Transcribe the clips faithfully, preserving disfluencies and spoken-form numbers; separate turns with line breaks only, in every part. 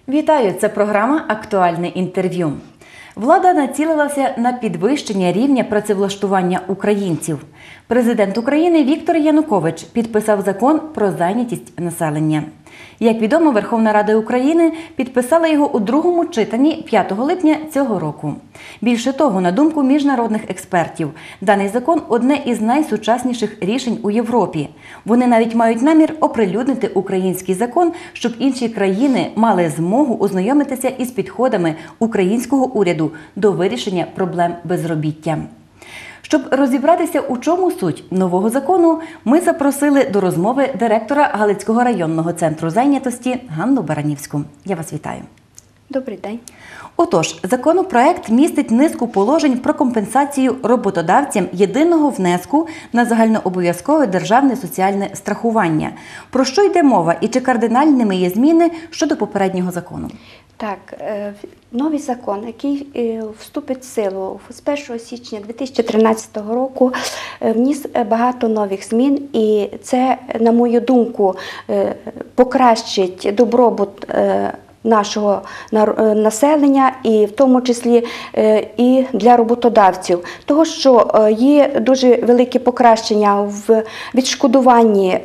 Вітаю! Це програма «Актуальне інтерв'ю». Влада націлилася на підвищення рівня працевлаштування українців. Президент України Віктор Янукович підписав закон про зайнятість населення. Як відомо, Верховна Рада України підписала його у другому читанні п'ятого липня цього року. Більше того, на думку міжнародних експертів, даний закон – одне із найсучасніших рішень у Європі. Вони навіть мають намір оприлюднити український закон, щоб інші країни мали змогу ознайомитися із підходами українського уряду до вирішення проблем безробіття. Щоб розібратися, у чому суть нового закону, ми запросили до розмови директора Галицького районного центру зайнятості Ганну Баранівську. Я вас вітаю.
Добрий день.
Отож, законопроект містить низку положень про компенсацію роботодавцям єдиного внеску на загальнообов'язкове державне соціальне страхування. Про що йде мова і чи кардинальними є зміни щодо попереднього закону?
Так, новий закон, який вступить в силу з першого січня дві тисячі тринадцятого року, вніс багато нових змін, і це, на мою думку, покращить добробут нашого населення, і в тому числі і для роботодавців. Того, що є дуже велике покращення в відшкодуванні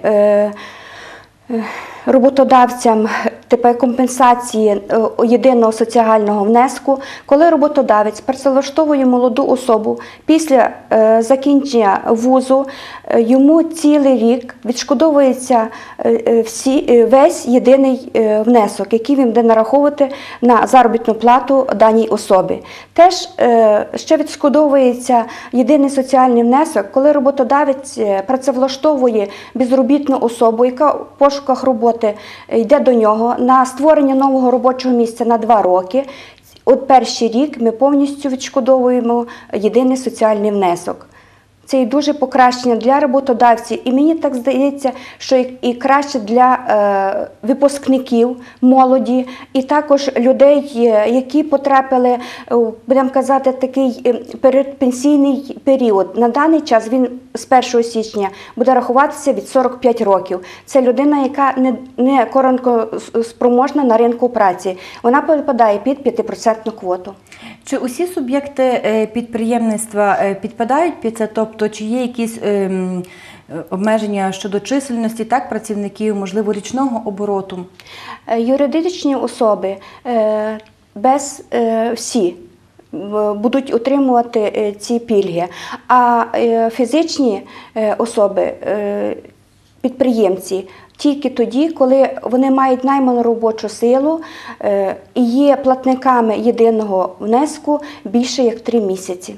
роботодавцям тепер компенсації єдиного соціального внеску, коли роботодавець працевлаштовує молоду особу після е, закінчення вузу, е, йому цілий рік відшкодовується е, всі, е, весь єдиний е, внесок, який він буде нараховувати на заробітну плату даній особі. Теж е, ще відшкодовується єдиний соціальний внесок, коли роботодавець працевлаштовує безробітну особу, яка в пошуках роботи йде до нього, на створення нового робочого місця на два роки. От перший рік ми повністю відшкодовуємо єдиний соціальний внесок. Це і дуже покращення для роботодавців, і мені так здається, що і, і краще для е, випускників, молоді, і також людей, які потрапили, будемо казати, такий передпенсійний період. На даний час він з першого січня буде рахуватися від сорока п'яти років. Це людина, яка не, не конкурентоспроможна на ринку праці. Вона підпадає під п'ятипроцентну квоту.
Чи усі суб'єкти підприємництва підпадають під це? Тобто, чи є якісь е, обмеження щодо чисельності, так, працівників, можливо, річного обороту?
Юридичні особи е, без е, всі будуть отримувати ці пільги, а е, фізичні е, особи, е, підприємці, тільки тоді, коли вони мають найману робочу силу е, і є платниками єдиного внеску більше як три місяці.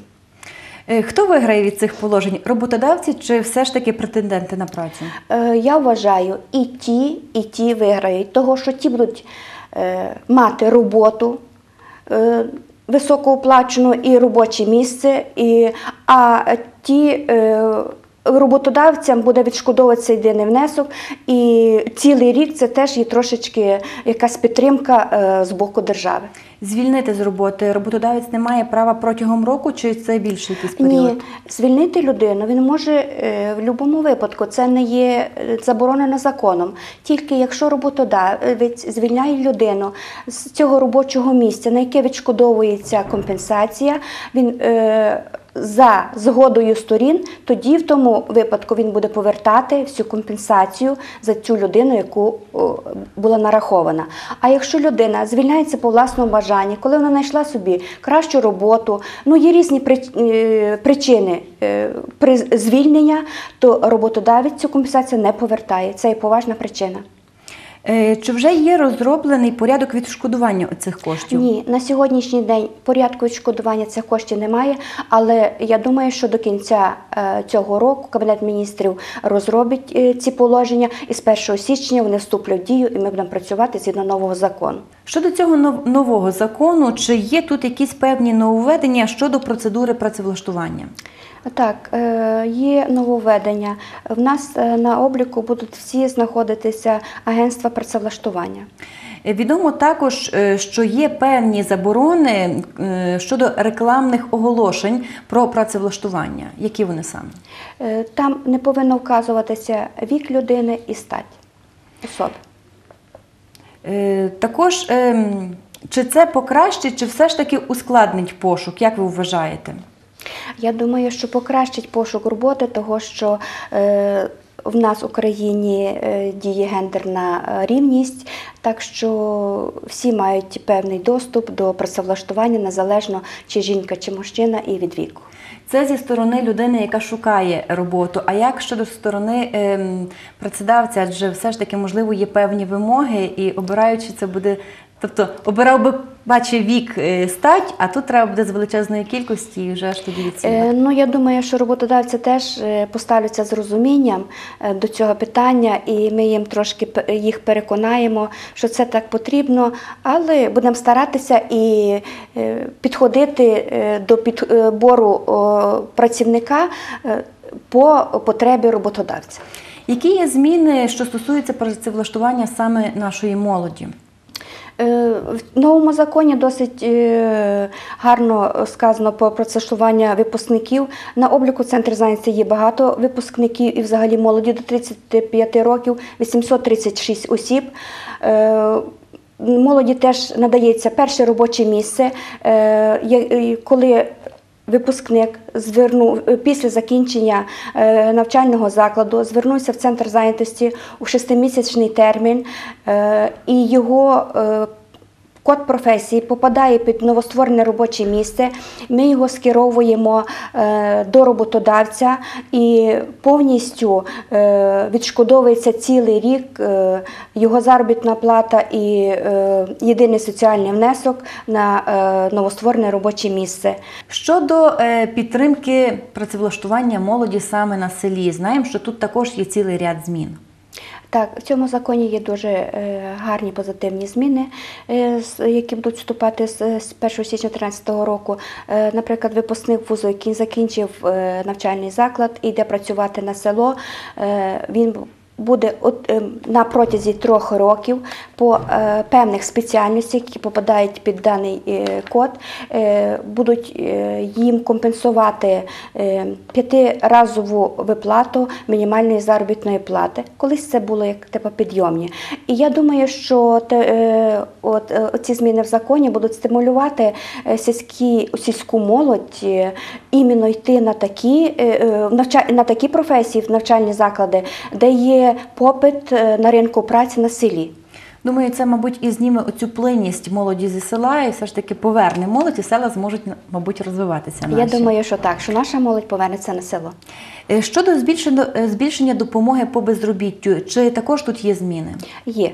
Хто виграє від цих положень? Роботодавці чи все ж таки претенденти на працю?
Е, я вважаю, і ті, і ті виграють, того що ті будуть е, мати роботу, е, високооплачену і робоче місце, і, а ті е, роботодавцям буде відшкодовуватися єдиний внесок, і цілий рік це теж є трошечки якась підтримка е, з боку держави.
Звільнити з роботи роботодавець не має права протягом року, чи це більший якийсь період?
Ні, звільнити людину він може е, в будь-якому випадку, це не є заборонено законом. Тільки якщо роботодавець звільняє людину з цього робочого місця, на яке відшкодовується компенсація, він е, за згодою сторін, тоді в тому випадку він буде повертати всю компенсацію за цю людину, яку о, була нарахована. А якщо людина звільняється по власному бажанню, коли вона знайшла собі кращу роботу, ну є різні причини при звільнення, то роботодавець цю компенсацію не повертає. Це є поважна причина.
Чи вже є розроблений порядок відшкодування цих коштів?
Ні, на сьогоднішній день порядку відшкодування цих коштів немає, але я думаю, що до кінця цього року Кабінет міністрів розробить ці положення, і з першого січня вони вступлять в дію, і ми будемо працювати згідно нового закону.
Щодо цього нового закону, чи є тут якісь певні нововведення щодо процедури працевлаштування?
Так, є нововведення. В нас на обліку будуть всі знаходитися агентства працевлаштування.
Відомо також, що є певні заборони щодо рекламних оголошень про працевлаштування. Які вони саме?
Там не повинно вказуватися вік людини і стать особи.
Е, Також, ем, чи це покращить, чи все ж таки ускладнить пошук, як ви вважаєте?
Я думаю, що покращить пошук роботи, того що е, в нас в Україні е, діє гендерна е, рівність, так що всі мають певний доступ до працевлаштування, незалежно чи жінка, чи мужчина, і від віку.
Це зі сторони людини, яка шукає роботу. А як щодо сторони ем, працедавця, адже все ж таки, можливо, є певні вимоги, і обираючи це буде, тобто обирав би, бачив вік, е, стать, а тут треба буде з величезної кількості і вже ж тоді відсіяти.
Е, ну, я думаю, що роботодавці теж е, поставляться з розумінням е, до цього питання, і ми їм трошки п- їх переконаємо, що це так потрібно, але будемо старатися і е, підходити е, до підбору о, працівника е, по потребі роботодавця.
Які є зміни, що стосуються працевлаштування саме нашої молоді?
Е, В новому законі досить е, гарно сказано про працевлаштування випускників. На обліку Центру зайнятості є багато випускників і взагалі молоді до тридцяти п'яти років, вісімсот тридцять шість осіб. Е, Молоді теж надається перше робоче місце, е, є- коли випускник звернув після закінчення е, навчального закладу, звернувся в центр зайнятості у шестимісячний термін, е, і його е, код професії попадає під новостворене робоче місце. Ми його скеровуємо е, до роботодавця і повністю е, відшкодовується цілий рік е, його заробітна плата і е, єдиний соціальний внесок на е, новостворене робоче місце.
Щодо е, підтримки працевлаштування молоді саме на селі, знаємо, що тут також є цілий ряд змін.
Так, в цьому законі є дуже е, гарні позитивні зміни, е, з- які будуть вступати з, з першого січня дві тисячі тринадцятого року. Е, наприклад, випускник вузу, який закінчив е, навчальний заклад і йде працювати на село, е, він буде от, е, на протязі трьох років по е, певних спеціальностях, які попадають під даний е, код, е, будуть е, їм компенсувати е, п'ятиразову виплату мінімальної заробітної плати. Колись це було як типу підйомні. І я думаю, що те, е, от, е, ці зміни в законі будуть стимулювати е, сільські, сільську молодь е, іменно йти на такі, е, е, навча- на такі професії, в навчальні заклади, де є попит е, на ринку праці на селі.
Думаю, це, мабуть, і зніме оцю плинність молоді зі села і все ж таки поверне молодь, і села зможуть, мабуть, розвиватися наші.
Я думаю, що так, що наша молодь повернеться на село.
Е, Щодо збільшення, е, збільшення допомоги по безробіттю, чи також тут є зміни?
Є.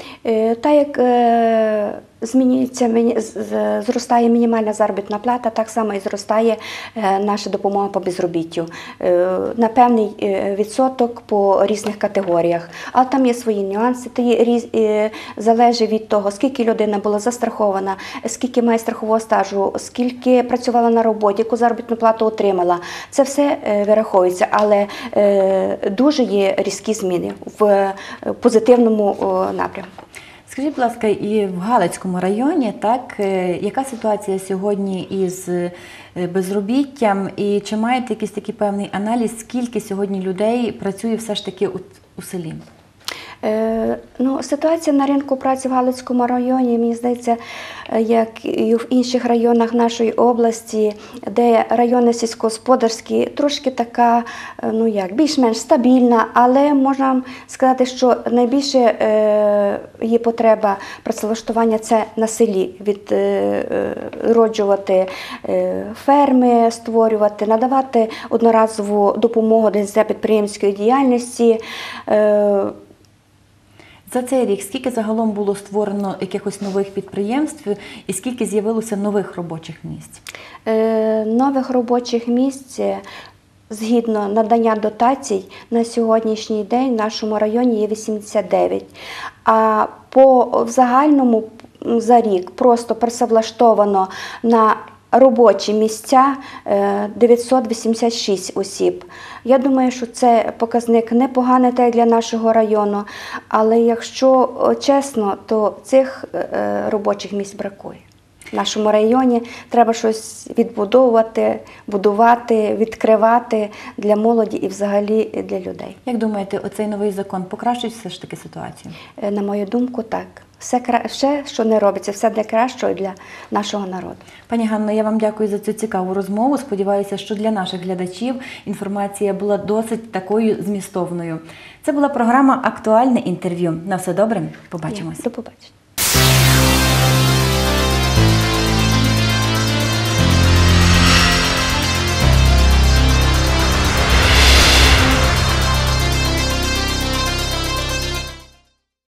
Е, Та як е, змінюється, міні- з- з- зростає мінімальна заробітна плата, так само і зростає е, наша допомога по безробіттю е, на певний е, відсоток по різних категоріях. Але там є свої нюанси, то є різ, е, залежить від того, скільки людина була застрахована, скільки має страхового стажу, скільки працювала на роботі, яку заробітну плату отримала. Це все е, вираховується, але е, дуже є різкі зміни в е, позитивному о, напрямку.
Скажіть, будь ласка, і в Галицькому районі, так, е, яка ситуація сьогодні із е, безробіттям, і чи маєте якийсь такий певний аналіз, скільки сьогодні людей працює все ж таки у, у селі?
Е, ну, ситуація на ринку праці в Галицькому районі, мені здається, е, як і в інших районах нашої області, де райони сільськогосподарські, трошки така, е, ну як, більш-менш стабільна, але можна сказати, що найбільше е, є потреба працевлаштування це на селі, відроджувати е, ферми, створювати, надавати одноразову допомогу для підприємської діяльності. Е,
За цей рік скільки загалом було створено якихось нових підприємств і скільки з'явилося нових робочих місць?
Е, Нових робочих місць, е, згідно надання дотацій, на сьогоднішній день в нашому районі є вісімдесят дев'ять. А по в загальному м, за рік просто працевлаштовано на робочі місця е, дев'ятсот вісімдесят шість осіб. Я думаю, що це показник непоганий та й для нашого району, але якщо о, чесно, то цих е, робочих місць бракує. в нашому районі. Треба щось відбудовувати, будувати, відкривати для молоді і взагалі для людей.
Як думаєте, оцей новий закон покращить все ж таки ситуацію?
Е, На мою думку, так. Все, кра- все, що не робиться, все для кращого для нашого народу.
Пані Ганно, я вам дякую за цю цікаву розмову. Сподіваюся, що для наших глядачів інформація була досить такою змістовною. Це була програма «Актуальне інтерв'ю». На все добре, побачимось.
До побачення.